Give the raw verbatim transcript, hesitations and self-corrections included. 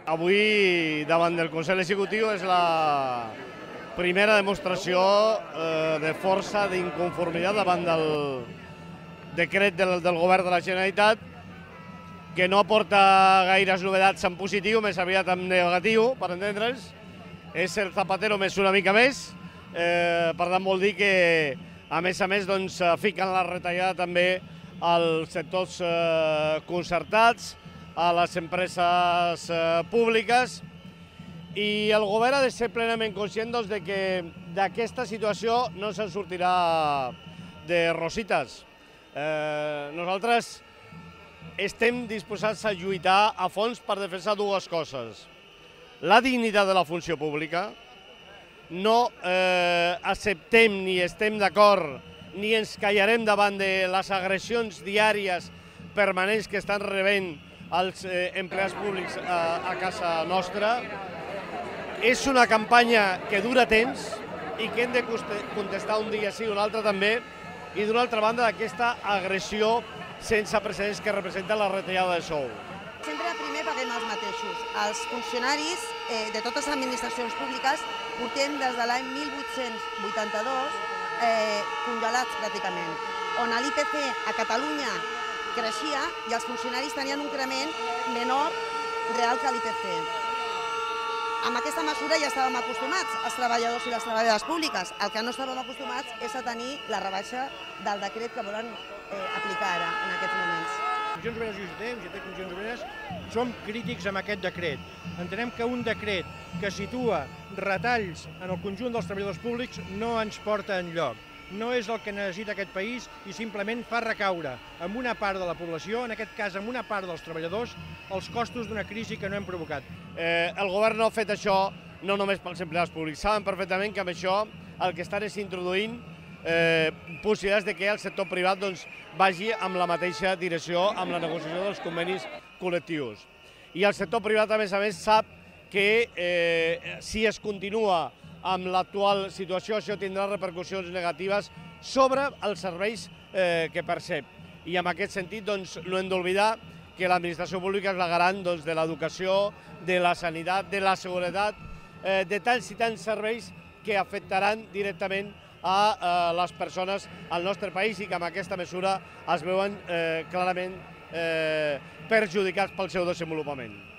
Avui, davant del Consell Executiu, és la primera demostració eh, de força, d'inconformitat davant del decret del, del govern de la Generalitat, que no aporta gaires novetats en positiu, més aviat en negatiu, per entendre'ns. És el Zapatero més una mica més, eh, per tant vol dir que, a més a més, doncs, fiquen la retallada també als sectors eh, concertats, a les empreses eh, públiques, i el govern ha de ser plenament conscient doncs, de que d'aquesta situació no se'n sortirà de rosites. Eh, nosaltres estem disposats a lluitar a fons per defensar dues coses. La dignitat de la funció pública. No eh, acceptem ni estem d'acord ni ens callarem davant de les agressions diàries permanents que estan rebent els eh, empleats públics a, a casa nostra. És una campanya que dura temps i que hem de contestar un dia sí o un altre també, i d'una altra banda d'aquesta agressió sense precedents que representa la retallada de sou. Sempre primer paguem els mateixos. Els funcionaris eh, de totes les administracions públiques portem des de l'any mil vuit-cents vuitanta-dos eh, congelats pràcticament, on l'I P C a Catalunya creixia i els funcionaris tenien un increment menor real que l'I P C. Amb aquesta mesura ja estàvem acostumats, els treballadors i les treballadores públiques. El que no estàvem acostumats és a tenir la rebaixa del decret que volen eh, aplicar ara, en aquests moments. Comissions Obreres i U G T, U G T Comissions Obreres, som crítics amb aquest decret. Entenem que un decret que situa retalls en el conjunt dels treballadors públics no ens porta enlloc. No és el que necessita aquest país i simplement fa recaure en una part de la població, en aquest cas en una part dels treballadors, els costos d'una crisi que no hem provocat. Eh, el govern no ha fet això no només pels empleats públics. Saben perfectament que amb això el que estan és introduint eh, possibilitats de que el sector privat doncs, vagi amb la mateixa direcció amb la negociació dels convenis col·lectius. I el sector privat, a més a més, sap que eh, si es continua amb l'actual situació, això tindrà repercussions negatives sobre els serveis eh, que percep. I en aquest sentit doncs, no hem d'oblidar que l'administració pública és la garant doncs, de l'educació, de la sanitat, de la seguretat, eh, de tants i tants serveis que afectaran directament a eh, les persones al nostre país i que amb aquesta mesura es veuen eh, clarament eh, perjudicats pel seu desenvolupament.